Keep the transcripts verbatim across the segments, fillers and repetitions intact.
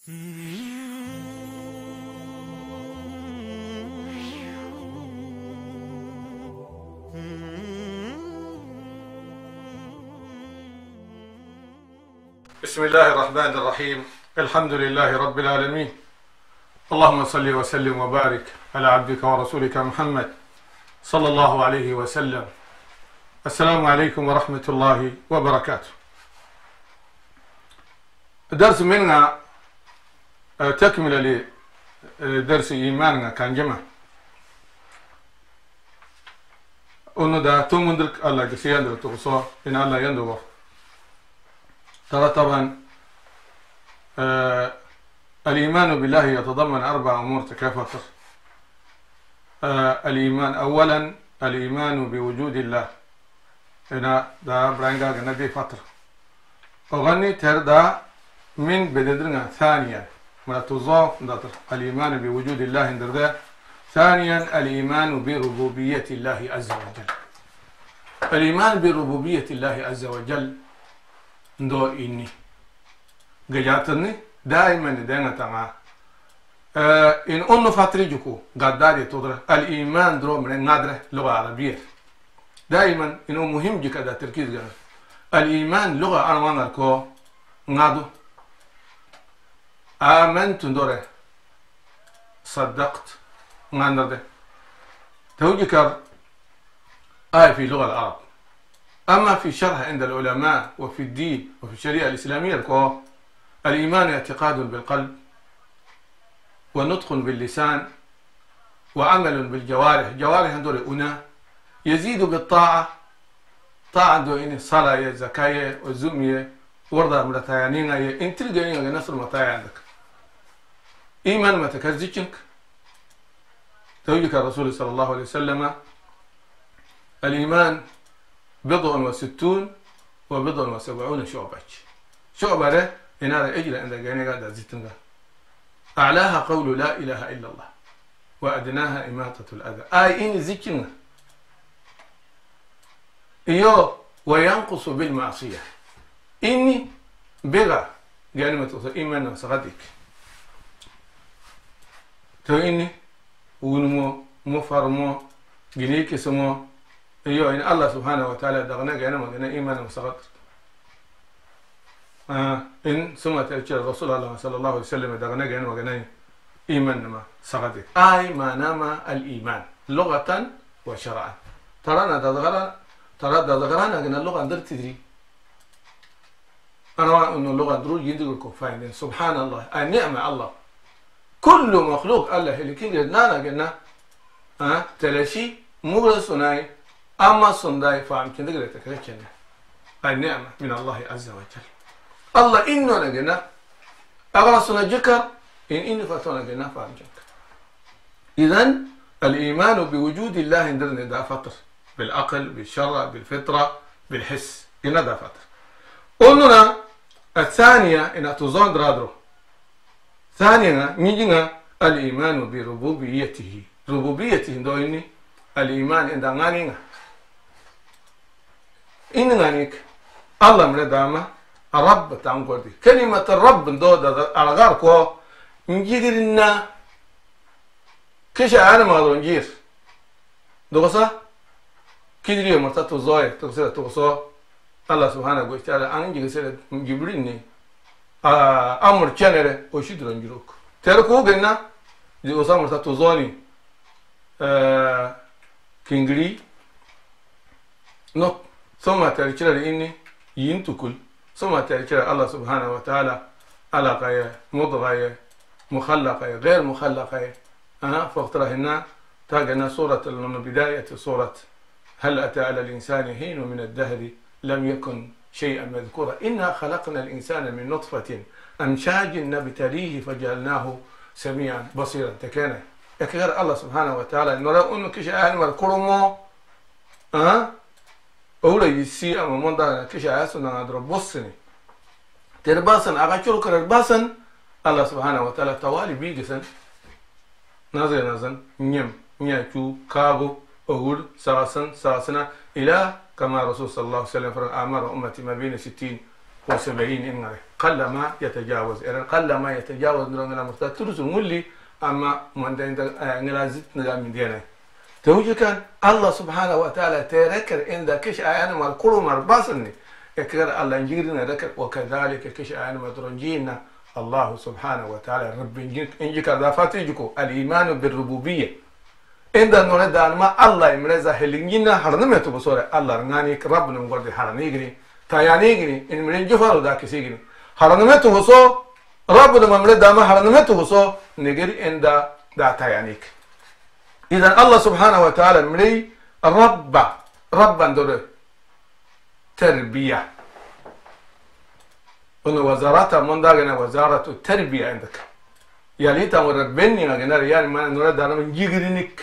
بسم الله الرحمن الرحيم. الحمد لله رب العالمين. اللهم صل وسلم وبارك على عبدك ورسولك محمد صلى الله عليه وسلم. السلام عليكم ورحمة الله وبركاته. درس منا تكمل لدرس إيماننا كان جمع أنه دا تمندرك الله جسي يندر تغصى إن الله يندر ترى طبعا آه الإيمان بالله يتضمن أربع أمور تكافة. آه الإيمان أولا الإيمان بوجود الله هنا دا برانجا جنبي فترة أغني تردا من بدرنا. ثانيا ما تضاف الإيمان بوجود الله اندردا. ثانيا الإيمان بربوبية الله عز وجل. الإيمان بربوبية الله عز وجل ندو إني جاتني دائما دائما تما آه إن أنو فاتريجكو قداري تدرى الإيمان درو من النادرة لغة عربية دائما إنه مهم جدا دا تركيز جدا. الإيمان لغة أرمان الكو نادو آمنت ندوره صدقت ناندر توجكر آية في لغة العرب. أما في شرح عند العلماء وفي الدين وفي الشريعة الإسلامية الكو الإيمان اعتقاد بالقلب ونطق باللسان وعمل بالجوارح. جوارح ندور أنا يزيد بالطاعة. طاعة دو إن صلاة زكاة وزمية ورضا مرتايانين أي إن تلقى نصر متاع عندك. إيمان ما تكرزيشنك توجك الرسول صلى الله عليه وسلم الإيمان بضع وستون وبضع وسبعون شعبة. شعبة ده إنها أجل عند جاني قاعدة زيتنها. أعلاها قول لا إله إلا الله وأدناها إماتة الأذى. آي إن زيتنا إيوه وينقص بالمعصية. إني بغى يعني ما توصل إيمان وصغتك تو إني ونمو مفرمو جنيك سمو إيوه إن الله سبحانه وتعالى دغنا جانا ما جنا إيمان وصغت. آه إن سمعت الرسول الله صلى الله عليه وسلم دغنا جانا ما جنا إيمان ما صغتك. أي ما نام الإيمان لغة وشرعا. ترانا دغرا ترى دغرانا جنا اللغة در تدري. أنا إنه اللغة دروج يدرك كفاين. سبحان الله النعمة الله كل مخلوق الله اللي كي نانا جنا آه تلاشي مغرى صناي أما صنداي فهم كده قلت كذا النعمة من الله عز وجل. الله إنه نجنا أغرى صنا جكر إن إنه فتونا جنا فهم جكر. إذن الإيمان بوجود الله عندنا دا فطر بالعقل بالشرع بالفطرة بالحس إن دا فطر. قلنا الثانية إن تزون درادرو. ثانيا نيجينا الإيمان بربوبيته. ربوبيته دويني الإيمان عند غانينا إن غانيك الله من داما الرب تانقردي. كلمة الرب دو على غاركو نجيرنا كيش أنا ما دونجير دوغسا كيدري مرتاتو زوي تغسل تغسو الله سبحانه وتعالى أنا جيسر جبريني أمر كنره وشيدرون جروك تركوا جنا جوسا مرتاتو زوني كينغري نو ثم تركنا إني ينتكل ثم تركنا الله سبحانه وتعالى علقة مضغة مخلقة غير مخلقة. أنا فاختره هنا تاجنا صورة من بداية صورة هل أتى على الإنسان حين من الدهر لم يكن شيئا مذكورا. إنا خلقنا الإنسان من نطفة أمشاج نبتليه فجعلناه سميعا بصيرا. تكانا يكغير الله سبحانه وتعالى نرى أنه كش أهل مركرمو أه أولا يسي أما مندا كش أهسنا نضرب بصني ترباسن أغاشلو كرباسن الله سبحانه وتعالى توالي بيجسن نازل نازل نيم نياتو كابو أول ساسن ساسنا إلى كما رسول صلى الله عليه وسلم فرق أعمار أمتي ما بين ستين وسبعين إنغري قل ما يتجاوز إذا قل ما يتجاوز نرنا مرتا ترس مولي أما من ده نلازت نجام من دينه توجه كان الله سبحانه وتعالى تذكر إن ذا كش أيان ما الكل مرباصني يكر الله نجيرنا ذكر وكذلك كش أيان ما ترنجينا الله سبحانه وتعالى رب إنجك ذا فاتيجكو الإيمان بالربوبية إن ذا نرد أن ما الله إمرزا هلينجينا هرنمتو بصورة الله رناني ربنا مقدر هرنيجني تايانيجني إن من جفار ذاك سيجني هرنمتو بصو ربنا ممردا ما هرنمتو بصو نجري إن ذا ذا تايانيك إذا الله سبحانه وتعالى مري رب ربا دور تربية إنه وزارة من داعنا وزارة التربية عندك يا ليت مربني عندنا يعني ما نرد أنا من جيرينك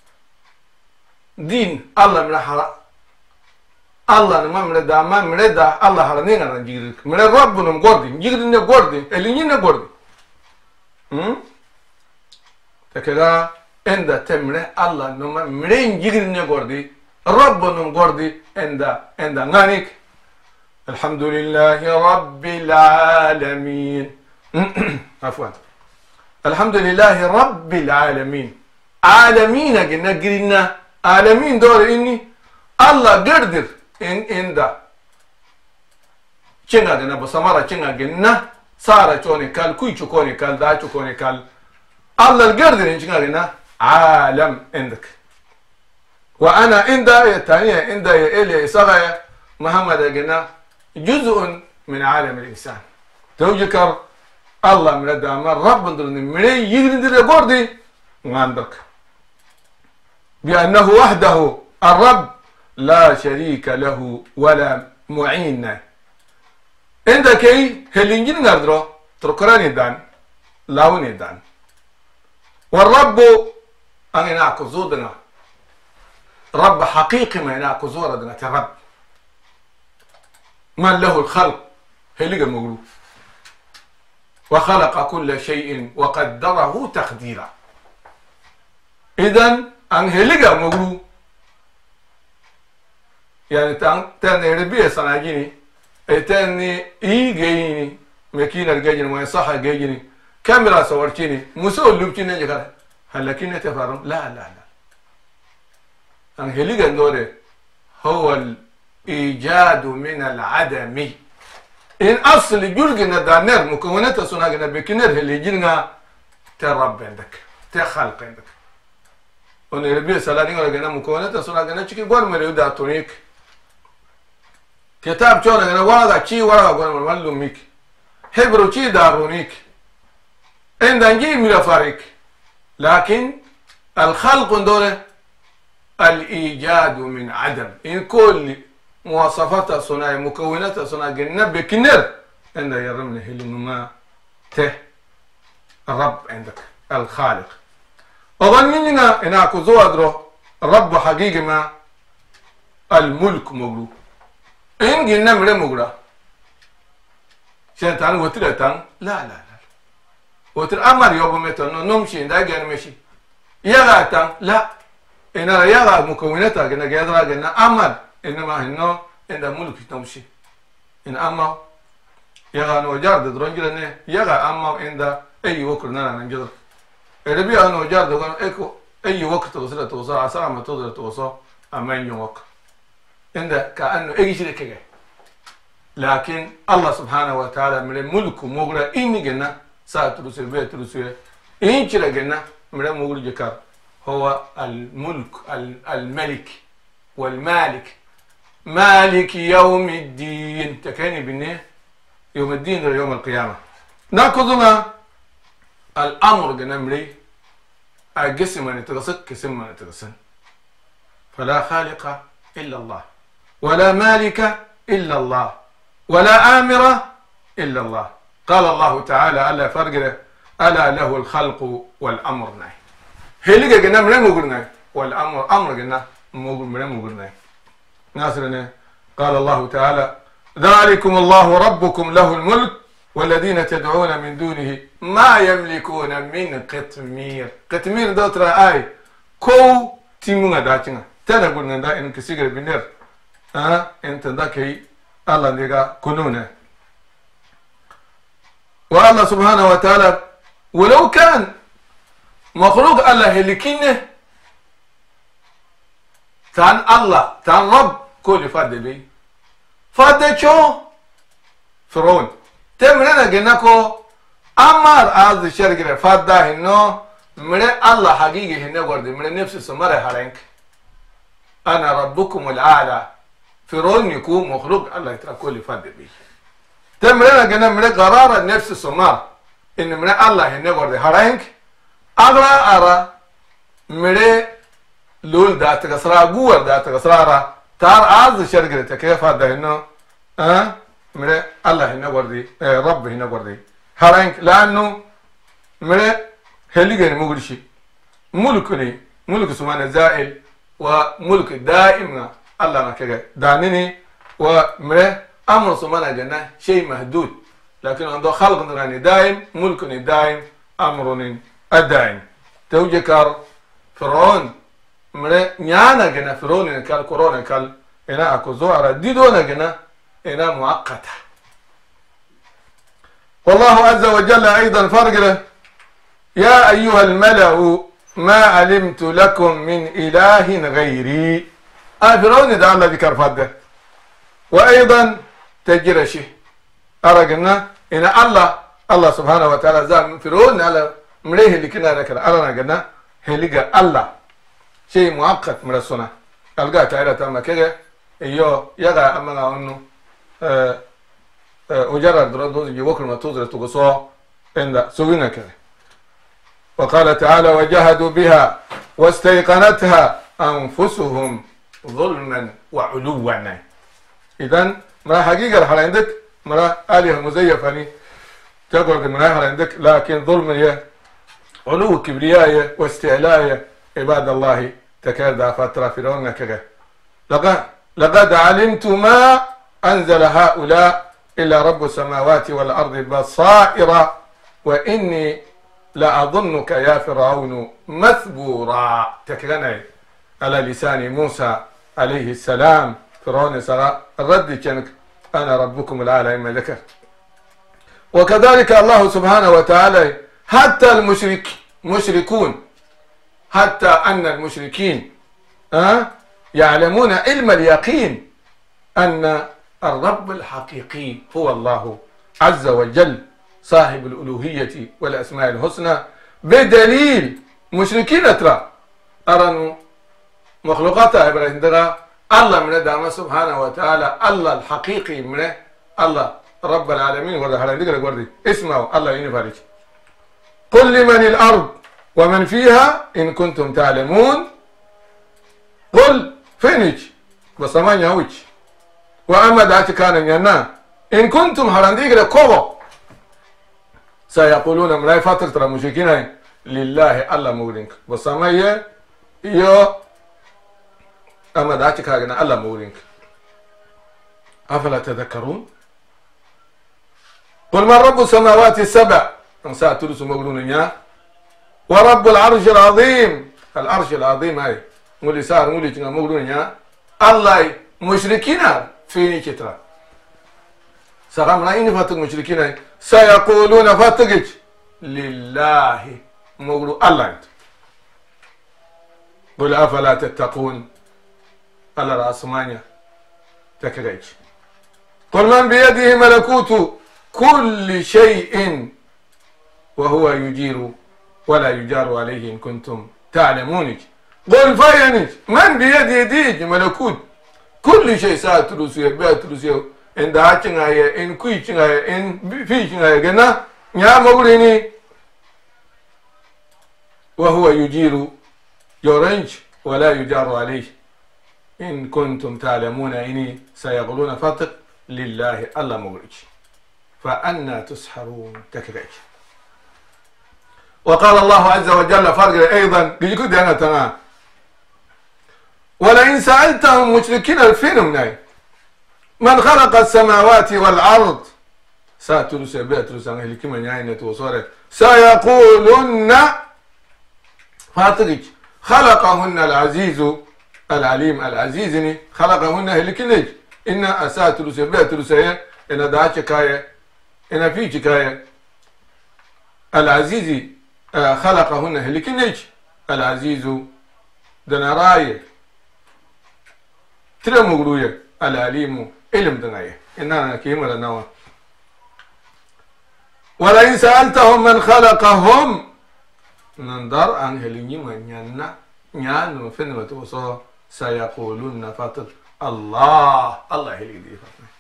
دين الله من حرا الله ما مرد ما مرد الله حرنين عن جيرك من ربنا مقردي جيرنا قردي اللي ينا قردي هم تكذا عند تمره الله نما مرين جيرنا قردي ربنا مقردي عند عند غانيك الحمد لله رب العالمين عفوا الحمد لله رب العالمين عالمين قلنا قلنا عالمين دور إني الله قدر إن إن دا كنا قلنا بسمارة كنا قلنا سارة كوني كال كوي كوني كال دا كوني كال الله القدر إن كنا قلنا عالم عندك وأنا عند الثانية عند إلي إسرائيل محمد قلنا جزء من عالم الإنسان توجكر الله من الدعم رب ندرني مري يجري قردي وعندك بأنه وحده الرب لا شريك له ولا معين عندك أي هلينجين نردرو تركراني دان لاوني دان والرب أنا ناكو زودنا رب حقيقي ما ناكو زودنا ترب من له الخلق هليج المغلوب وخلق كل شيء وقدره تقديرا إذن أن هلقا مغلو يعني تان ربيع سناجيني تاني إي جيني مكينة جيني ويصحى جيني كاميرا صورتيني مسؤول لبتيني جكار هل لكن تفهم لا لا لا أن هلقا نوري هو الإيجاد من العدم إن أصل جرجنا دانير مكونات سناجنا بكنير اللي جينا ترب عندك تخلق عندك ونربي سلاني ولا جنا مكونات سناجنا تشكي قول مريودا تونيك كتاب شونا جنا ورقة شيء ورقة قول مرملو ميك هبرو شيء دارونيك عند أنجي ملا فارق لكن الخلق دوره الإيجاد من عدم إن كل مواصفات صناعي مكونات صناعي جنب بكنر عند يرمنا هلما ته الرب عندك الخالق وظننا إن أكو زوادرو الرب حقيقي ما الملك مغلو إن جنة مرة مغلا شيطان وتر تان لا لا لا وتر أمر يوم متى نمشي دا جن مشي يلا تان لا إن يلا مكونات جنة جذرة جنة أمر إنما هنو إن الملك تمشي إن أما يغا نوجارد درونجلني يغا أما عند أي وقت نانا نجدر الربيع نوجارد كان إكو أي وقت توصل توصل عسى ما تقدر توصل أما يومك عند كأنه أي شيء كذا لكن الله سبحانه وتعالى من الملك مغرى إني جنا ساتروس بيت روسيا إن شيء جنا من مغرى جكار هو الملك الملك والمالك مالك يوم الدين تكاني بالنيه يوم الدين يوم القيامة ناخذنا الأمر جنمري الجسم من يتغسل كسم من يتغسل فلا خالق إلا الله ولا مالك إلا الله ولا آمر إلا الله قال الله تعالى ألا فرقره ألا له الخلق والأمر ناي هلقى جنمري مغرنا والأمر أمر جنا مغرنا مغرنا ناصرنا قال الله تعالى ذلكم الله ربكم له الملك والذين تدعون من دونه ما يملكون من قطمير قطمير دوترا آي كو تيمونا داتنا تنا قلنا دا إن كسيجر بنير ها أنت ذاكي الله نيجا كنونه والله سبحانه وتعالى ولو كان مخلوق الله هلكينه تان الله تان رب كل فاد بي فاد شو فرعون تمرنا جنكو أمر هذا الشرق فاد ده إنه من الله حقيقي هنا ورد من نفس السمرة هرينك أنا ربكم الأعلى فرعون يكون مخلوق الله يترك كل فاد بي تمرنا جنا من قرار نفس السمرة إن من الله هنا ورد هرينك أغرى أرى من لول ده تكسرها جوار ده تكسرها تار عز الشرق تكيف هذا إنه أه من الله هنا وردي آه رب هنا وردي هرانك لأنه من هليجن مغرشي ملكني ملك سبحانه زائل وملك دائم الله ما كذا دانني ومن أمر سبحانه جنة شيء محدود لكن عنده خلق نراني دائم ملكني دائم أمرني الدائم توجكر فرعون من نيانا جنا فرعون كال كورونا كال هنا أكو زوارة ديدونا جنا هنا مؤقتة والله عز وجل أيضا فرق يا أيها الملأ ما علمت لكم من إله غيري آه فرعون ده الله ذكر فده وأيضا تجرشي أرجنا إن الله الله سبحانه وتعالى زام فرعون على مريه اللي كنا ذكر أرنا جنا هلقى الله شيء مؤقت من السنة ألقى تعالى تما كذا إيوه يقع أمنا أنه أه أه أجرد ردوز يوكل ما توزر تقصوه عند سوينا كذا وقال تعالى وجهدوا بها واستيقنتها أنفسهم ظلما وعلوا. إذن مرا حقيقة الحال عندك مرا آلهة مزيفة تقول مرا حال عندك لكن ظلم هي علو كبرياء واستعلاء عباد الله تكاد فترة فرعون كذا لقد لقد علمت ما أنزل هؤلاء إلا رب السماوات والأرض بصائر وإني لأظنك يا فرعون مثبورا تكلنا على لسان موسى عليه السلام فرعون سرى الرد كانك أنا ربكم الأعلى إما ذكر. وكذلك الله سبحانه وتعالى حتى المشرك مشركون حتى أن المشركين أه يعلمون علم اليقين أن الرب الحقيقي هو الله عز وجل صاحب الألوهية والأسماء الحسنى بدليل مشركين ترى أرنوا مخلوقات إبراهيم درا الله من دام سبحانه وتعالى الله الحقيقي من الله رب العالمين ورد حلا نقرأ وردي اسمه الله ينفرج قل لمن الأرض ومن فيها إن كنتم تعلمون قل فينيش بسمان يهوش وأما دعت كان ينا إن كنتم هرنديك لكوبو سيقولون ملاي فترة ترى مشركين لله الله مولينك بسمان يو أما دعت كان الله مولينك أفلا تذكرون قل من رب السماوات السبع أنساء تلس مولون يا ورب العرش العظيم العرش العظيم هاي مولي سار مولي تنا مولون يا الله مشركين فيني كترا سلام رايني فاتك مشركين سيقولون فاتك لله مولو الله انت قل افلا تتقون على راس مانيا تكريج قل من بيده ملكوت كل شيء وهو يجير ولا يجار عليه إن كنتم تعلمون قل فينج من بيده ديج ملكوت كل شيء ساتلوسيه باتلوسيه إن دهاتشناي إن كويتشناي إن فيتشناي جنا يا مغريني وهو يجير يورنج ولا يجار عليه إن كنتم تعلمون إني سيقولون فطق لله الله مغرج فأنا تسحرون تكريج. وقال الله عز وجل فرق أيضا يقول أنا تمام ولئن سألتهم مشركين الفين مناي من خلق السماوات والأرض ساتلس باتلس عن هلك من عينة وصارت سيقولن فاترك خلقهن العزيز العليم العزيزني خلقهن هلك نج إن أساتلس باتلس إن دعك كاية إن فيك كاية العزيز خلقهن هلكن نيج العزيز دنراي ترمغروية العليم علم دناية إننا كيما لنوا ولئن سألتهم من خلقهم نندر عن هليني من ينا نيان من فين متوصى سيقولون فتل الله الله هلي دي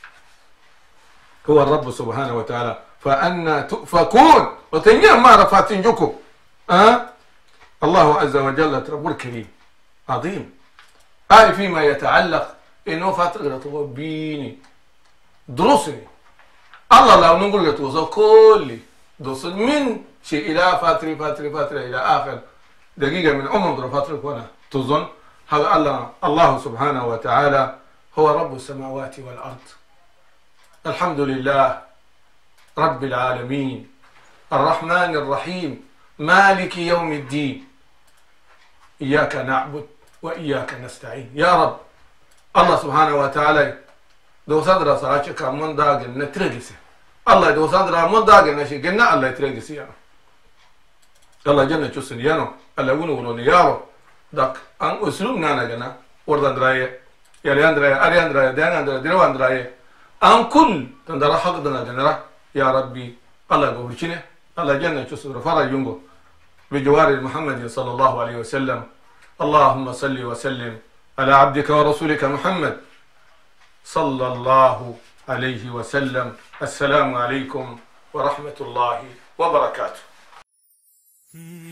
هو الرب سبحانه وتعالى فأنا تؤفكون وتنيا ما رفعتين جوكو أه؟ الله عز وجل رب الكريم عظيم أي فيما يتعلق إنه فترة بيني دروسني الله لو نقول يتوصل كل دروس من شيء إلى فترة فترة فترة إلى آخر دقيقة من عمر فترة كنا تظن هذا الله الله سبحانه وتعالى هو رب السماوات والأرض الحمد لله رب العالمين الرحمن الرحيم مالك يوم الدين إياك نعبد وإياك نستعين يا رب الله سبحانه وتعالى دو صدر صلاتك من داغ نترجس الله دو صدر من داغ نشي قلنا الله يترجس يا الله جنة تشسن يانو الله ونو ونو يارو داك أن أسلوب نانا جنا وردان دراية يليان دراية أريان دراية ديان دراية دروان دراية أن كل تندرا حق دنا جنرا يا ربي الله يقولشينه الله جنة تشسن رفارا يونغو بجوار محمد صلى الله عليه وسلم اللهم صل وسلم على عبدك ورسولك محمد صلى الله عليه وسلم السلام عليكم ورحمة الله وبركاته.